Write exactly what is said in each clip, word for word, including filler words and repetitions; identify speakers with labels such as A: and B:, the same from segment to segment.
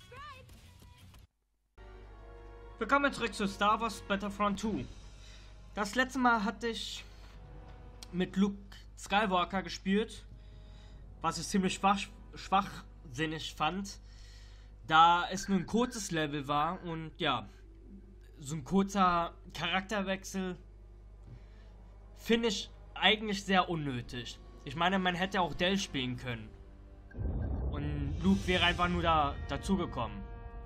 A: Willkommen zurück zu Star Wars Battlefront zwei. Das letzte Mal hatte ich mit Luke Skywalker gespielt, was ich ziemlich schwach, schwachsinnig fand, da es nur ein kurzes Level war und ja, so ein kurzer Charakterwechsel finde ich eigentlich sehr unnötig. Ich meine, man hätte auch Del spielen können und Luke wäre einfach nur da dazugekommen.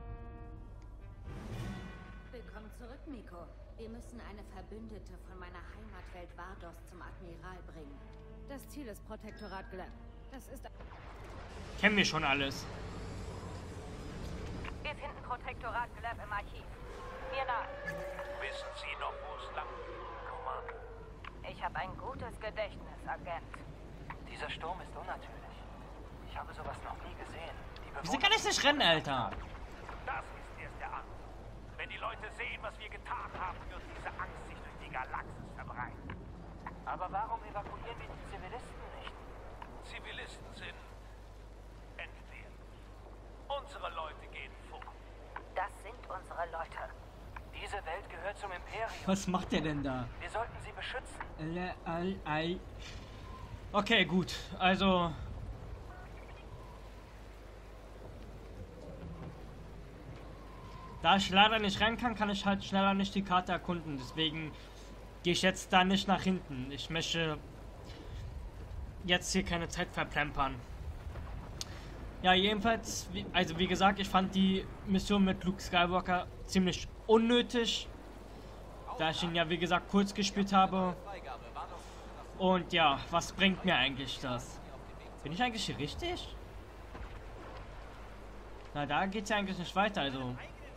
B: Willkommen zurück, Miko. Wir müssen eine Verbündete von meiner Heimatwelt Vardos zum Admiral bringen. Das Ziel ist Protektorat Gleb. Das ist...
A: Kennen wir schon alles.
C: Wir finden Protektorat Gleb im Archiv. Mir nach.
D: Wissen Sie noch, wo es lang geht, Kommando?
C: Ich habe ein gutes Gedächtnis, Agent.
D: Dieser Sturm ist unnatürlich. Ich habe sowas noch nie gesehen. Die
A: Wieso kann ich nicht rennen, Alter?
D: Das ist erst der Anfang. Wenn die Leute sehen, was wir getan haben, wird diese Angst sich durch die Galaxis verbreiten. Aber warum evakuieren wir die Zivilisten nicht? Zivilisten sind entweder. Unsere Leute gehen vor.
C: Das sind unsere Leute.
D: Diese Welt gehört zum Imperium.
A: Was macht der denn da?
D: Wir sollten sie beschützen.
A: Okay, gut. Also... Da ich leider nicht rein kann, kann ich halt schneller nicht die Karte erkunden. Deswegen gehe ich jetzt da nicht nach hinten. Ich möchte jetzt hier keine Zeit verplempern. Ja, jedenfalls, wie, also wie gesagt, ich fand die Mission mit Luke Skywalker ziemlich unnötig. Da ich ihn ja, wie gesagt, kurz gespielt habe. Und ja, was bringt mir eigentlich das? Bin ich eigentlich hier richtig? Na, da geht es ja eigentlich nicht weiter, also...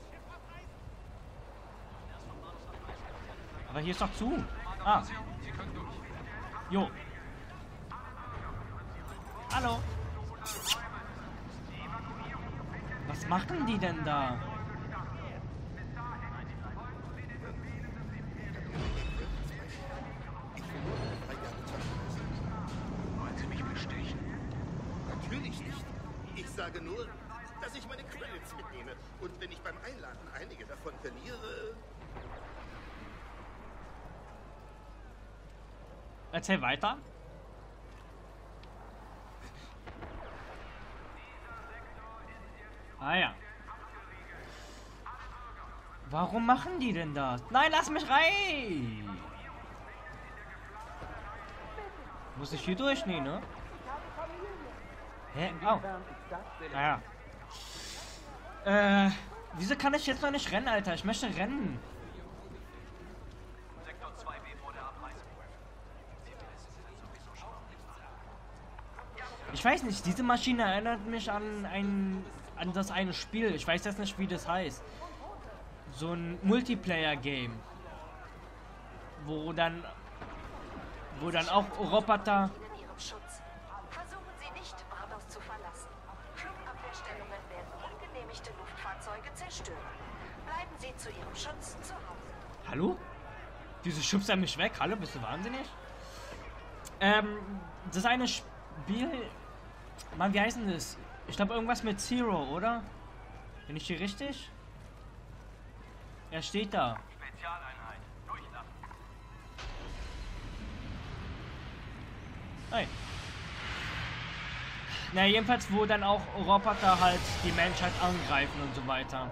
A: Aber hier ist doch zu. Ah. Jo. Hallo. Was machen die denn da?
E: Wollen Sie mich bestechen? Natürlich nicht. Ich sage nur, dass ich meine Credits mitnehme. Und wenn ich beim Einladen einige davon verliere...
A: Erzähl weiter. Ah ja. Warum machen die denn das? Nein, lass mich rein! Muss ich hier durch? Nee, ne? Hä? Oh. Naja. Äh, wieso kann ich jetzt noch nicht rennen, Alter? Ich möchte rennen. Ich weiß nicht, diese Maschine erinnert mich an ein an das eine Spiel. Ich weiß jetzt nicht, wie das heißt. So ein Multiplayer-Game. Wo dann wo dann auch Roboter...
F: in ihrem Schutz. Versuchen Sie nicht, Vardos zu verlassen. Flugabwehrstellungen werden ungenehmigte Luftfahrzeuge zerstören. Bleiben Sie zu Ihrem Schutz zu Hause.
A: Hallo? Wieso schubst er mich weg? Hallo, bist du wahnsinnig? Ähm, das eine Spiel... Mann, wie heißt denn das? Ich glaube irgendwas mit Zero, oder? Bin ich hier richtig? Er steht da.
D: Spezialeinheit. Durchlassen.
A: Hey. Na, jedenfalls, wo dann auch Roboter halt die Menschheit angreifen und so weiter.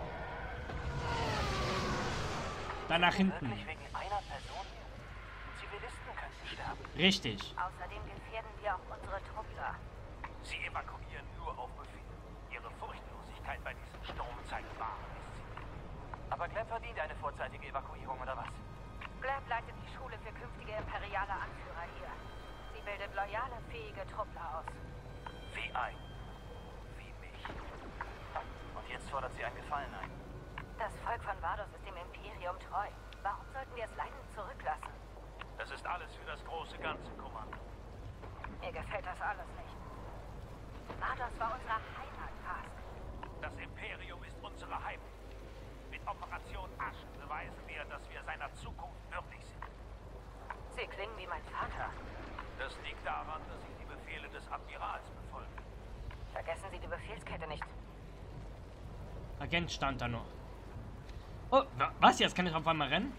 A: Dann nach hinten.
D: Wirklich wegen einer Person? Zivilisten könnten sterben.
A: Richtig.
C: Außerdem gefährden wir auch unsere Truppler.
D: Sie evakuieren nur auf Befehl. Ihre Furchtlosigkeit bei diesem Sturm zeigt wahre Disziplin. Aber Gleb verdient eine vorzeitige Evakuierung, oder was?
C: Gleb leitet die Schule für künftige imperiale Anführer hier. Sie bildet loyale, fähige Truppler aus.
D: Wie ein. Wie mich. Und jetzt fordert sie einen Gefallen ein.
C: Das Volk von Vardos ist dem Imperium treu. Warum sollten wir es leidend zurücklassen?
D: Das ist alles für das große Ganze, Kommando.
C: Mir gefällt das alles nicht. Vardos war unsere Heimat, Fast.
D: Das Imperium ist unsere Heimat. Mit Operation Aschen beweisen wir, dass wir seiner Zukunft würdig sind.
C: Sie klingen wie mein Vater.
D: Das liegt daran, dass ich die Befehle des Admirals befolge.
C: Vergessen Sie die Befehlskette nicht.
A: Agent stand da noch. Oh, was? Jetzt kann ich auf einmal rennen?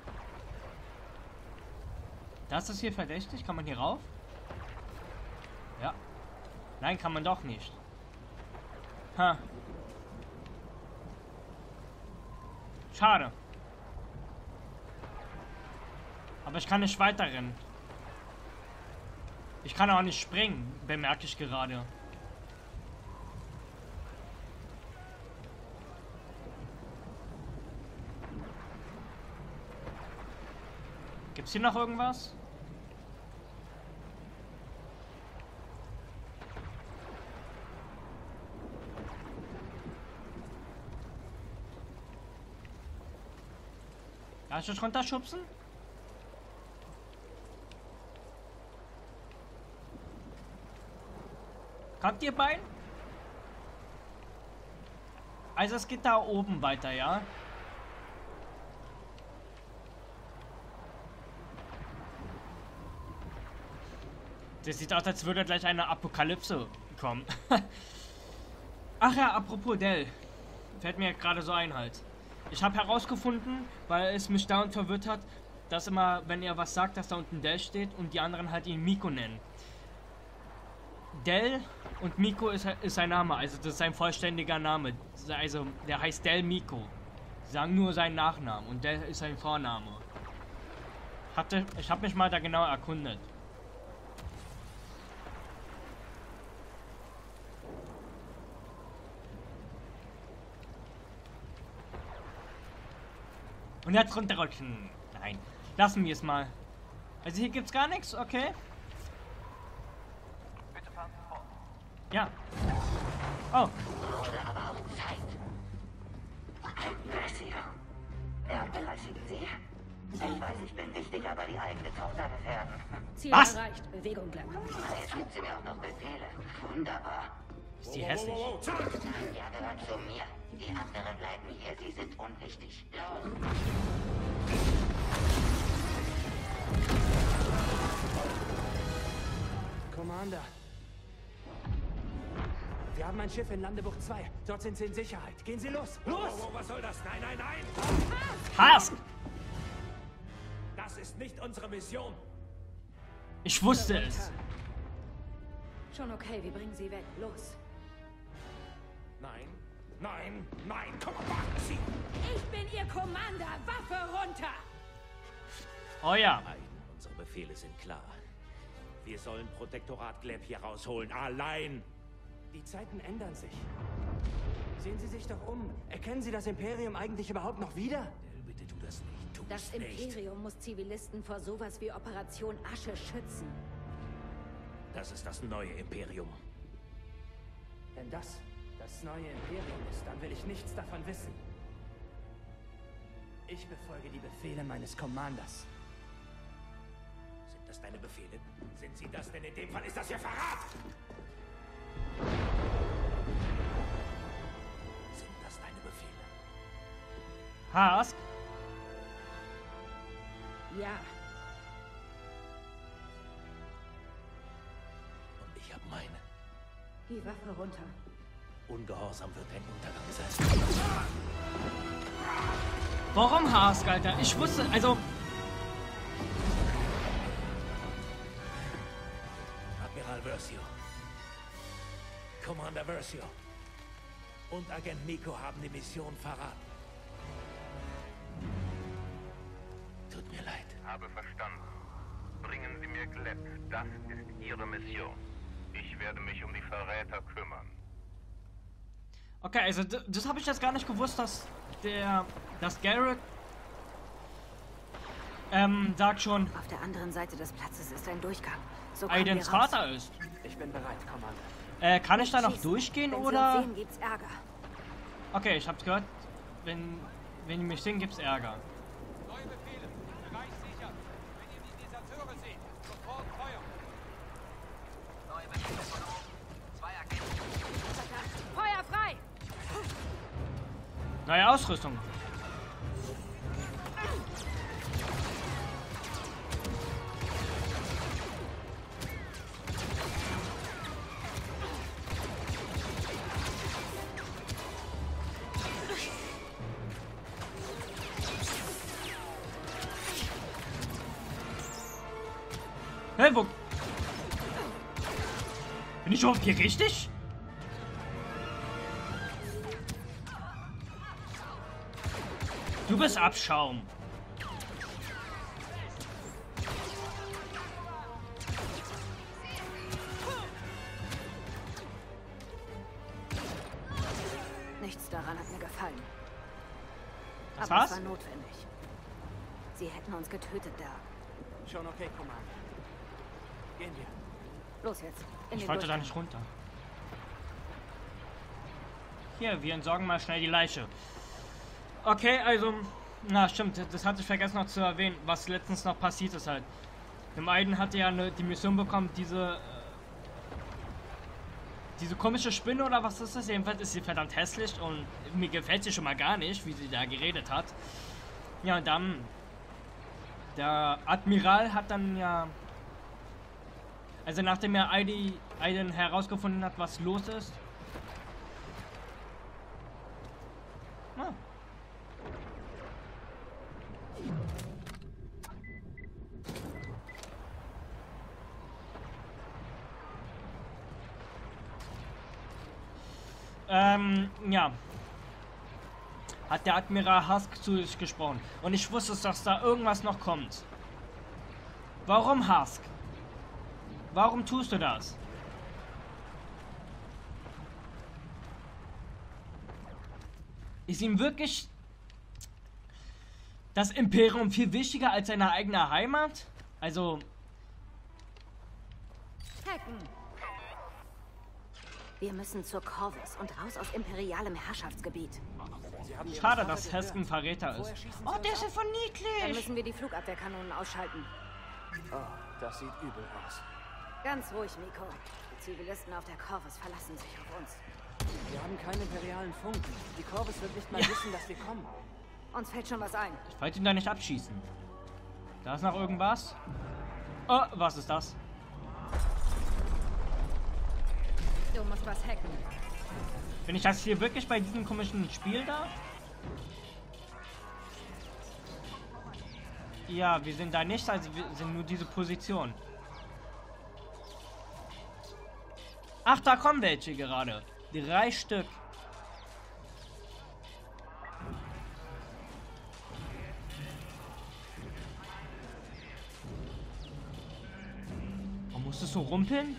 A: Das ist hier verdächtig. Kann man hier rauf? Ja. Nein, kann man doch nicht. Ha. Schade. Aber ich kann nicht weiter rennen. Ich kann auch nicht springen, bemerke ich gerade. Gibt's hier noch irgendwas? Kann ich das runterschubsen? Kommt ihr beiden? Also es geht da oben weiter, ja? Das sieht aus, als würde gleich eine Apokalypse kommen. Ach ja, apropos Dell. Fällt mir gerade so ein halt. Ich habe herausgefunden, weil es mich dauernd verwirrt hat, dass immer, wenn er was sagt, dass da unten Dell steht und die anderen halt ihn Miko nennen. Dell und Miko ist, ist sein Name, also das ist sein vollständiger Name. Also der heißt Dell Miko. Sie sagen nur seinen Nachnamen und Dell ist sein Vorname. Hatte, ich habe mich mal da genau erkundet. Und jetzt runterrutschen. Nein, lassen wir es mal. Also hier gibt's gar nichts, okay?
D: Bitte fahren Sie fort.
A: Ja. Oh.
G: Wurde aber auch Zeit. Versio. Erntereichen Sie? Ich weiß, ich bin wichtig, aber die eigene Tochter gefährden.
B: Ziel
A: Was?
B: erreicht. Bewegung, Glenn.
G: Jetzt gibt sie mir auch noch Befehle. Wunderbar.
A: Ist die hässlich.
G: Ja, gehört zu mir. Die anderen bleiben hier, sie sind unwichtig. Los!
H: Commander. Wir haben ein Schiff in Landebucht zwei. Dort sind sie in Sicherheit. Gehen Sie los! Los!
D: Oh, was soll das? Nein, nein, nein!
A: Hask!
D: Das ist nicht unsere Mission.
A: Ich wusste es.
B: Schon okay, wir bringen sie weg. Los.
D: Nein, nein, nein, komm, warten Sie!
B: Ich bin Ihr Commander. Waffe runter!
A: Oh ja.
D: Nein, unsere Befehle sind klar. Wir sollen Protektorat Gleb hier rausholen, allein.
H: Die Zeiten ändern sich. Sehen Sie sich doch um. Erkennen Sie das Imperium eigentlich überhaupt noch wieder?
D: Dell, bitte tu das nicht. Tu
B: Das
D: es nicht.
B: Imperium muss Zivilisten vor sowas wie Operation Asche schützen.
D: Das ist das neue Imperium.
H: Wenn das das neue Imperium ist, dann will ich nichts davon wissen. Ich befolge die Befehle meines Commanders.
D: Sind das deine Befehle? Sind sie das? Denn in dem Fall ist das ja Verrat! Sind das deine Befehle?
A: Hask?
B: Ja.
D: Und ich habe meine.
B: Die Waffe runter.
D: Ungehorsam wird ein Untergang sein.
A: Warum Hask, Alter? Ich wusste, also...
D: Admiral Versio. Commander Versio. Und Agent Miko haben die Mission verraten. Tut mir leid.
I: Habe verstanden. Bringen Sie mir Gleb. Das ist Ihre Mission. Ich werde mich um die Verräter kümmern.
A: Okay, also d- das habe ich jetzt gar nicht gewusst, dass der... dass Garrett... Ähm, sagt schon...
B: Auf der anderen Seite des Platzes ist ein Durchgang. So kommen
A: Aidens
B: wir raus.
A: Vater ist.
H: Ich bin bereit, Commander.
A: Äh, kann ich da noch
B: Schießen.
A: durchgehen,
B: Wenn
A: oder?
B: Sie uns sehen, gibt's Ärger.
A: Okay, ich hab's gehört. Wenn... wenn die mich sehen, gibt's Ärger.
J: Neue Befehle. Bereich sicher. Wenn ihr die Deserteure seht, sofort Feuer.
G: Neue Befehle von oben. Zwei Agenten.
B: Feuer frei!
A: Neue Ausrüstung. Hä, wo... Bin ich überhaupt hier richtig? Du bist Abschaum.
B: Nichts daran hat mir gefallen.
A: Das
B: Aber
A: war's?
B: es war notwendig. Sie hätten uns getötet da.
H: Schon okay, Commander. Gehen wir.
B: Los jetzt. In
A: Ich
B: den
A: wollte da
B: Durchgang.
A: nicht runter. Hier, wir entsorgen mal schnell die Leiche. Okay, also... Na, stimmt. Das hatte ich vergessen noch zu erwähnen, was letztens noch passiert ist halt. Dem einen hatte ja eine, die Mission bekommen, diese... Äh, diese komische Spinne oder was ist das? Jedenfalls ist sie verdammt hässlich und mir gefällt sie schon mal gar nicht, wie sie da geredet hat. Ja, und dann... Der Admiral hat dann ja... Also nachdem er Aiden, Aiden herausgefunden hat, was los ist. Ah. Ähm, ja. Hat der Admiral Husk zu sich gesprochen. Und ich wusste, dass da irgendwas noch kommt. Warum, Husk? Warum tust du das? Ist ihm wirklich das Imperium viel wichtiger als seine eigene Heimat? Also...
B: Hacken! Wir müssen zur Corvus und raus aus imperialem Herrschaftsgebiet.
A: Schade, dass Husk ein Verräter ist. Oh, der ist ja von
B: Dann
A: niedlich!
B: müssen wir die Flugabwehrkanonen ausschalten.
H: Oh, das sieht übel aus.
B: Ganz ruhig, Miko. Die Zivilisten auf der Corvus verlassen sich auf uns.
H: Wir haben keinen imperialen Funk. Die Corvus wird nicht mal
A: Ja.
H: wissen, dass wir kommen.
B: Uns fällt schon was ein.
A: Ich wollte ihn da nicht abschießen. Da ist noch irgendwas. Oh, was ist das?
B: Du musst was hacken.
A: Bin ich das hier wirklich bei diesem komischen Spiel da? Ja, wir sind da nicht, also wir sind nur diese Position. Ach, da kommen welche gerade. Drei Stück. Warum musst du so rumpeln?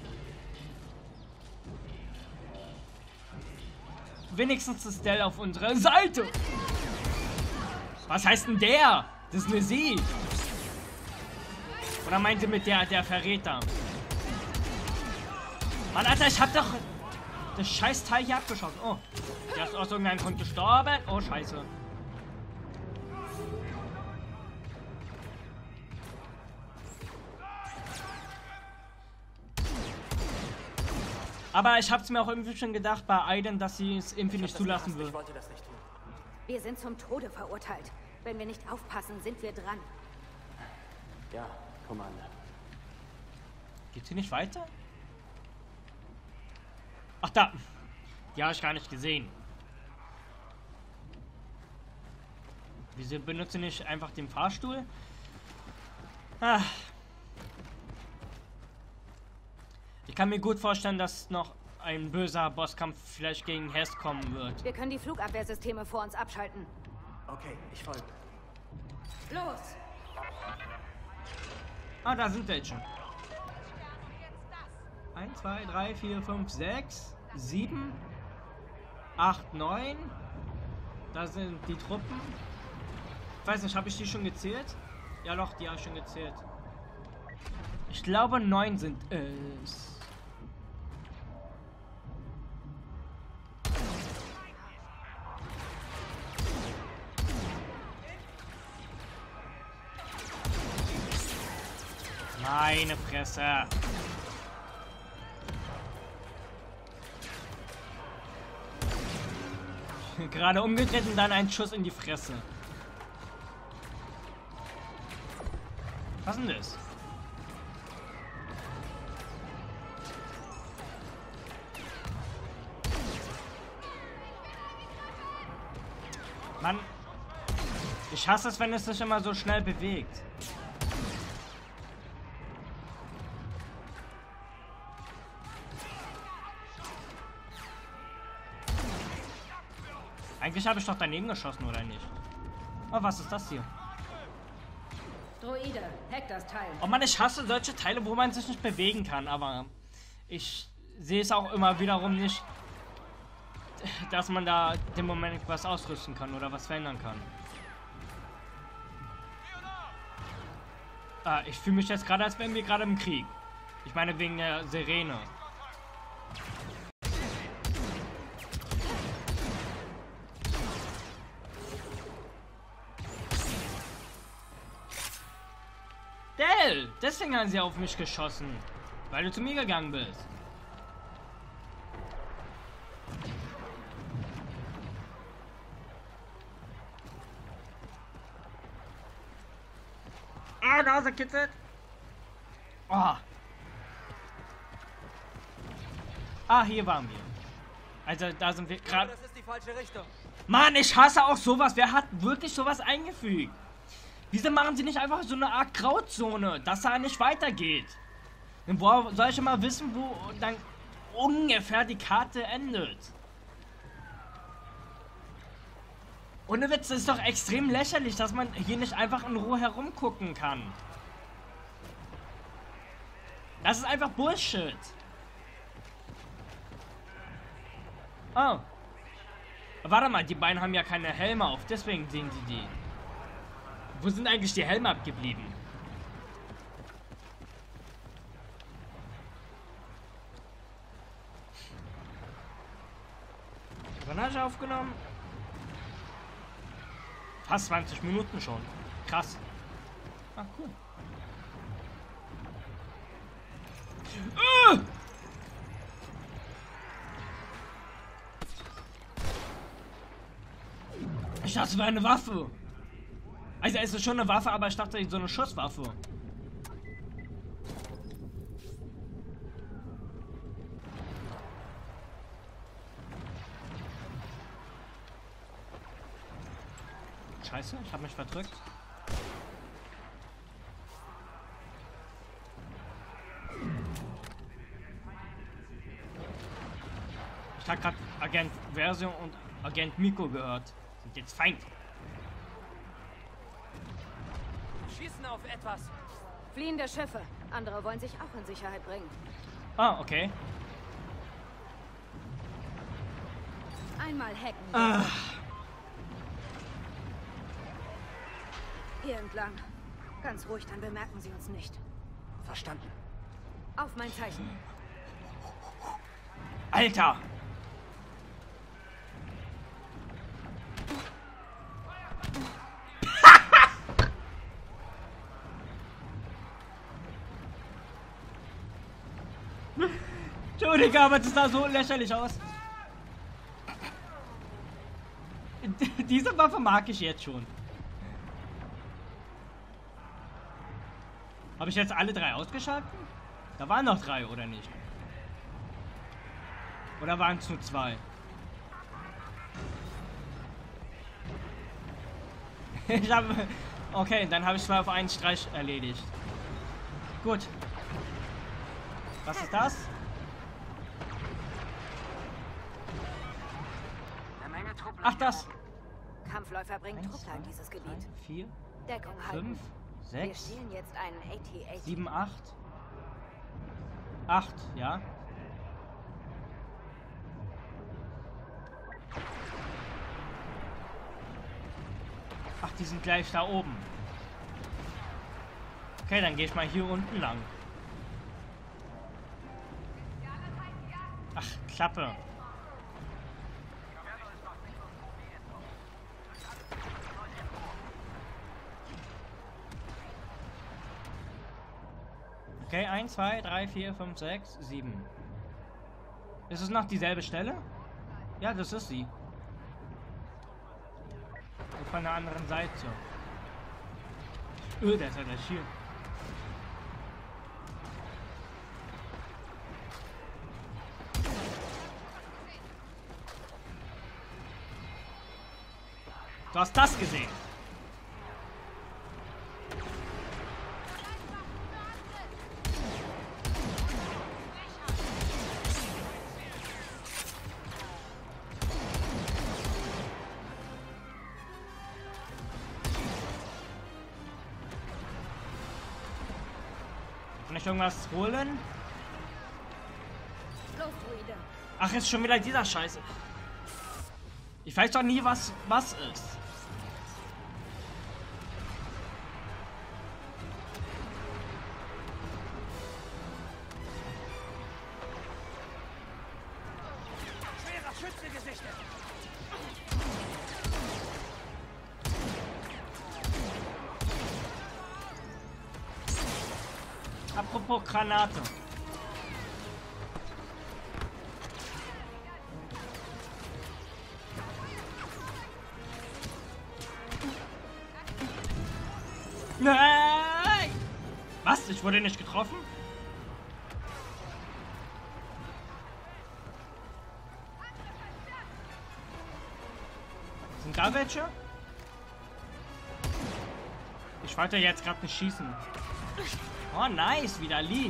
A: Wenigstens ist Dell auf unserer Seite. Was heißt denn der? Das ist eine Sie. Oder meint ihr mit der, der Verräter? Mann, Alter, ich hab doch das scheiß Teil hier abgeschossen. Oh, der ist aus irgendeinem Grund gestorben. Oh, scheiße. Aber ich hab's mir auch irgendwie schon gedacht bei Aiden, dass sie es irgendwie nicht zulassen will.
H: Ich wollte das nicht tun.
B: Wir sind zum Tode verurteilt. Wenn wir nicht aufpassen, sind wir dran.
H: Ja, Commander.
A: Geht's hier nicht weiter? Ach, da. Die habe ich gar nicht gesehen. Wieso benutze ich nicht einfach den Fahrstuhl? Ah. Ich kann mir gut vorstellen, dass noch ein böser Bosskampf vielleicht gegen Hess kommen wird.
B: Wir können die Flugabwehrsysteme vor uns abschalten.
H: Okay, ich folge.
B: Los!
A: Ah, da sind welche. eins, zwei, drei, vier, fünf, sechs, sieben, acht, neun. Da sind die Truppen. Ich weiß nicht, habe ich die schon gezählt? Ja doch, die habe ich schon gezählt. Ich glaube, neun sind es. Meine Fresse. Gerade umgedreht und dann ein Schuss in die Fresse. Was ist denn das? Mann, ich hasse es, wenn es sich immer so schnell bewegt. Eigentlich habe ich doch daneben geschossen, oder nicht? Oh, was ist das hier?
B: Droide, hack das Teil.
A: Oh Mann, ich hasse solche Teile, wo man sich nicht bewegen kann, aber ich sehe es auch immer wiederum nicht, dass man da dem Moment was ausrüsten kann oder was verändern kann. Ah, ich fühle mich jetzt gerade, als wären wir gerade im Krieg. Ich meine wegen der Sirene. Dell! Deswegen haben sie auf mich geschossen. Weil du zu mir gegangen bist. Ah, Nase kitzelt. Oh. Ah, hier waren wir. Also, da sind wir gerade.
H: Das ist die falsche Richtung.
A: Mann, ich hasse auch sowas. Wer hat wirklich sowas eingefügt? Wieso machen sie nicht einfach so eine Art Grauzone, dass da nicht weitergeht? Denn wo soll ich mal wissen, wo dann ungefähr die Karte endet? Ohne Witz, das ist doch extrem lächerlich, dass man hier nicht einfach in Ruhe herumgucken kann. Das ist einfach Bullshit. Oh. Warte mal, die beiden haben ja keine Helme auf, deswegen sehen sie die. Wo sind eigentlich die Helme abgeblieben? Wann habe ich aufgenommen? Fast zwanzig Minuten schon. Krass. Ah, cool. Uh! Ich dachte, es wäre eine Waffe. Also es ist schon eine Waffe, aber ich dachte, so eine Schusswaffe. Scheiße, ich habe mich verdrückt. Ich habe gerade Agent Versio und Agent Miko gehört. Sind jetzt Feind.
H: Schießen auf etwas.
B: Fliehende Schiffe. Andere wollen sich auch in Sicherheit bringen.
A: Ah, okay.
B: Einmal hacken.
A: Ah.
B: Hier entlang. Ganz ruhig, dann bemerken sie uns nicht.
H: Verstanden.
B: Auf mein Zeichen.
A: Alter! Entschuldigung, aber das sah so lächerlich aus. Diese Waffe mag ich jetzt schon. Habe ich jetzt alle drei ausgeschaltet? Da waren noch drei, oder nicht? Oder waren es nur zwei? Ich habe... Okay, dann habe ich zwei auf einen Streich erledigt. Gut. Was ist das? Ach, das.
B: Kampfläufer bringen
A: Eins,
B: Truppler in
A: zwei,
B: dieses
A: drei,
B: Gebiet.
A: vier,
B: Deckung halten.
A: fünf,
B: Wir
A: sechs,
B: stehlen jetzt einen A T A T.
A: sieben, acht. acht, ja. Ach, die sind gleich da oben. Okay, dann gehe ich mal hier unten lang. Ach, Klappe. Okay, eins, zwei, drei, vier, fünf, sechs, sieben. Ist es noch dieselbe Stelle? Ja, das ist sie. Und von der anderen Seite. Öh, der ist ja gleich hier. Du hast das gesehen. ich irgendwas holen?
B: Los, Druide.
A: Ach, ist schon wieder dieser Scheiße. Ich weiß doch nie, was was ist.
H: Schwerer Schütze gesichtet.
A: Apropos Granate. Nein! Was? Ich wurde nicht getroffen? Sind da welche? Ich wollte jetzt gerade nicht schießen. Oh, nice, wieder Lied.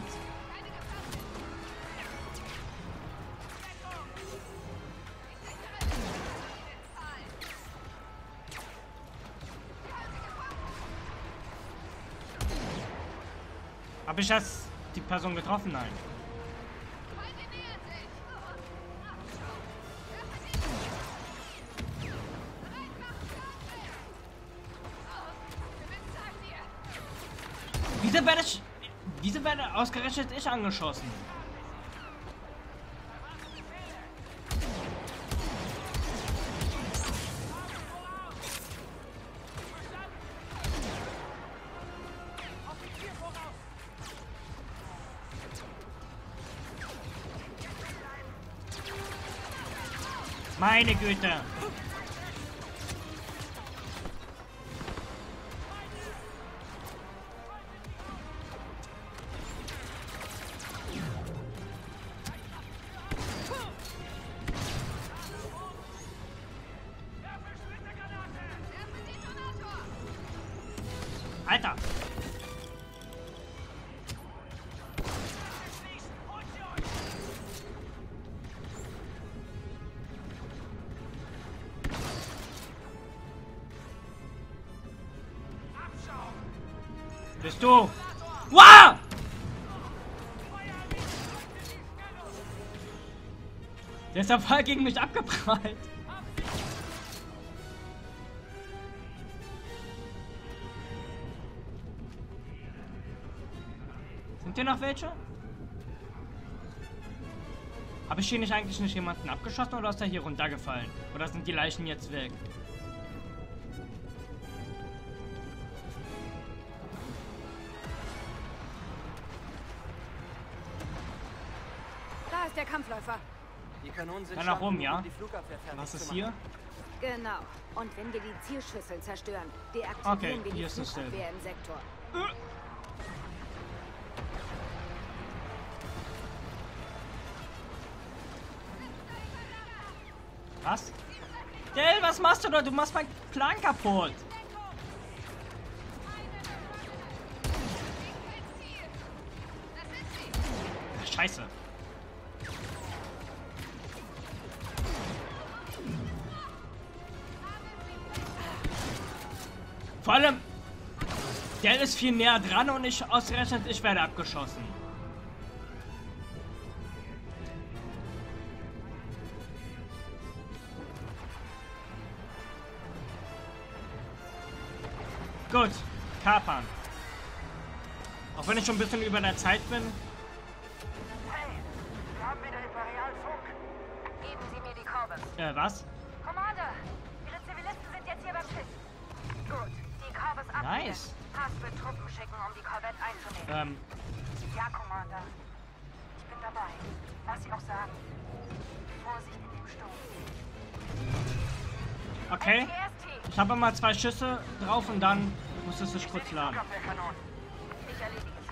A: Habe ich das die Person getroffen? Nein. Wieso werde ich... Wieso werde ausgerechnet ich angeschossen? Meine Güte. Alter. Bist du? Wow! Der ist ja voll gegen mich abgeprallt. Sind hier noch welche? Habe ich hier nicht eigentlich nicht jemanden abgeschossen oder ist er hier runtergefallen? Oder sind die Leichen jetzt weg?
B: Da ist der Kampfläufer.
H: Die Kanonen sind
A: Da nach oben,
H: stark
A: ja?
H: genug, um die Flugabwehr fertig
A: Was ist
H: zu
A: hier?
H: machen.
B: Genau. Und wenn wir die Zielschüsseln zerstören, deaktivieren
A: Okay,
B: wir die
A: hier ist das
B: Flugabwehr im Sektor.
A: Was? Del, was machst du da? Du machst meinen Plan kaputt. Ach, Scheiße. Vor allem, der ist viel näher dran und ich ausgerechnet, ich werde abgeschossen. Gut, kapern. Auch wenn ich schon ein bisschen über der Zeit bin.
D: Hey, wir haben wieder Imperialfunk.
C: Geben Sie mir die Korbes.
A: Äh, was?
C: Commander, Ihre Zivilisten sind jetzt hier beim Schiff. Gut, die Korbes abnehmen.
A: Nice.
C: Haas wird Truppen schicken, um die Korvette einzunehmen.
A: Ähm,
C: Ja, Commander. Ich bin dabei. Was Sie auch sagen. Vorsicht in dem Sturm.
A: okay. Ich habe mal zwei Schüsse drauf und dann muss es sich kurz laden.
D: Flugabwehrkanonen.
C: Ich erledige es.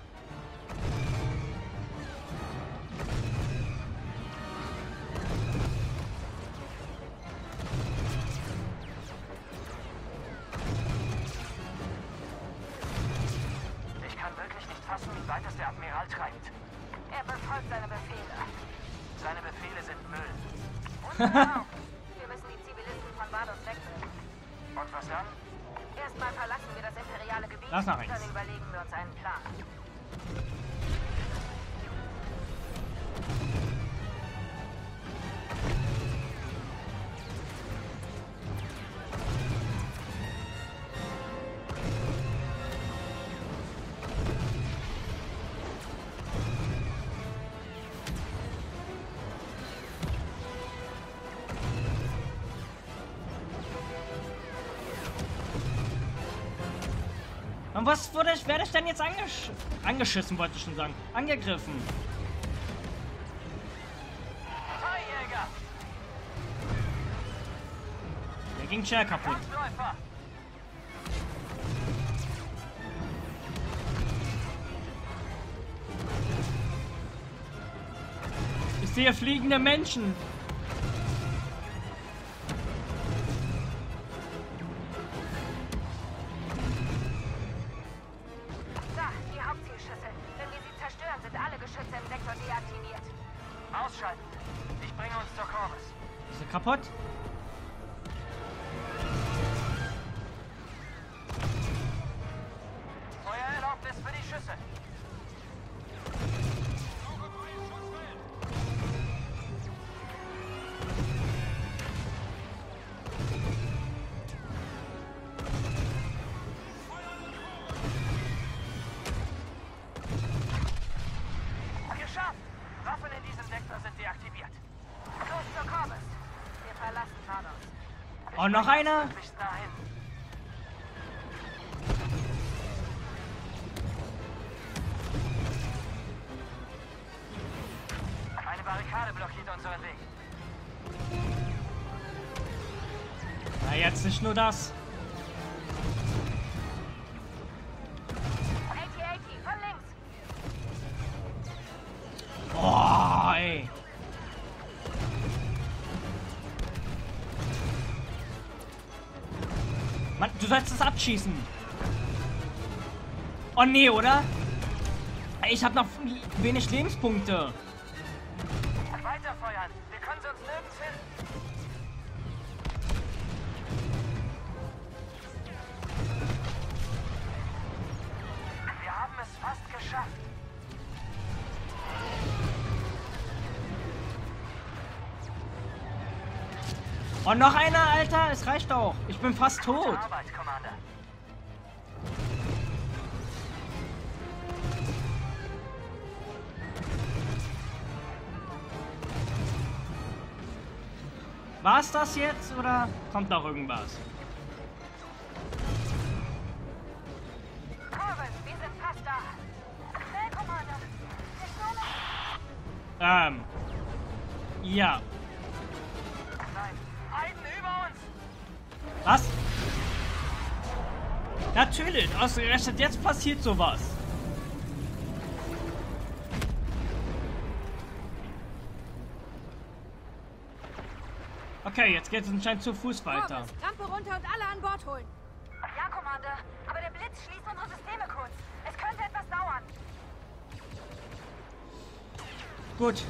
D: Ich kann wirklich nicht fassen, wie weit es der Admiral treibt.
C: Er befolgt seine Befehle.
D: Seine Befehle sind Müll.
C: Genau. Wir müssen die Zivilisten von Vardos wegbringen.
D: Und was dann?
C: Erstmal verlassen wir das imperiale Gebiet,
A: Lass nach rechts.
C: dann überlegen wir uns einen Plan.
A: Und was wurde ich, werde ich denn jetzt angesch angeschissen, wollte ich schon sagen. Angegriffen.
D: Jäger!
A: Der ging schnell kaputt.
D: Läufer!
A: Ich sehe fliegende Menschen.
C: Da, die Hauptzielschüsse. Wenn wir sie zerstören, sind alle Geschütze im Sektor deaktiviert.
D: Ausschalten. Ich bringe uns zur Chorus.
A: Ist er kaputt?
D: Feuererlaubnis für die Schüsse. Geschafft! Waffen in diesem Sektor sind deaktiviert.
C: Los zur Corbus. Wir verlassen Vardos.
A: Oh, noch einer?
D: Bis dahin. Eine Barrikade blockiert unseren Weg.
A: Na, jetzt nicht nur das.
C: achtzig achtzig, von links.
A: Oh, ey. Mann, du sollst es abschießen. Oh nee, oder? Ich habe noch wenig Lebenspunkte.
D: Weiterfeuern! Wir können sie uns nirgends hin. Wir haben es fast geschafft.
A: Und noch einer, Alter. Es reicht doch. Ich bin fast tot.
D: Gute Arbeit, Commander.
A: War's das jetzt oder kommt noch irgendwas?
C: Corbus, wir sind fast da. Schnell, Commander.
A: Ähm. Ja.
D: Nein, Aiden über uns!
A: Was? Natürlich, ausgerechnet jetzt passiert sowas. Okay, jetzt geht es anscheinend zu Fuß weiter.
B: Corbus, Rampe runter und alle an Bord holen.
C: Ja, Commander. Aber der Blitz schließt unsere Systeme kurz. Es könnte etwas dauern.
A: Gut.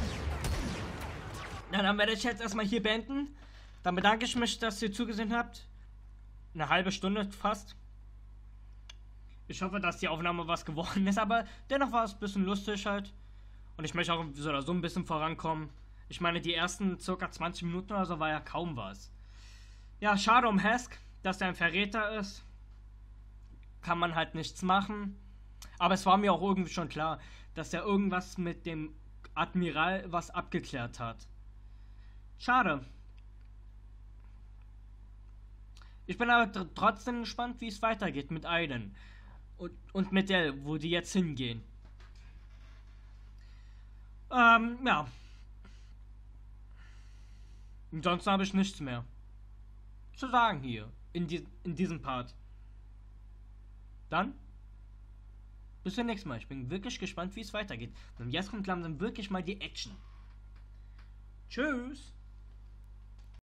A: Na, dann werde ich jetzt erstmal hier beenden. Dann bedanke ich mich, dass ihr zugesehen habt. Eine halbe Stunde fast. Ich hoffe, dass die Aufnahme was geworden ist, aber dennoch war es ein bisschen lustig halt. Und ich möchte auch so oder so ein bisschen vorankommen. Ich meine, die ersten circa zwanzig Minuten oder so war ja kaum was. Ja, schade um Hask, dass er ein Verräter ist. Kann man halt nichts machen. Aber es war mir auch irgendwie schon klar, dass er irgendwas mit dem Admiral was abgeklärt hat. Schade. Ich bin aber tr- trotzdem gespannt, wie es weitergeht mit Aiden. Und, und mit der, wo die jetzt hingehen. Ähm, ja. Ansonsten habe ich nichts mehr zu sagen hier, in, die, in diesem Part. Dann, bis zum nächsten Mal. Ich bin wirklich gespannt, wie es weitergeht. Und jetzt kommt langsam wirklich mal die Action. Tschüss.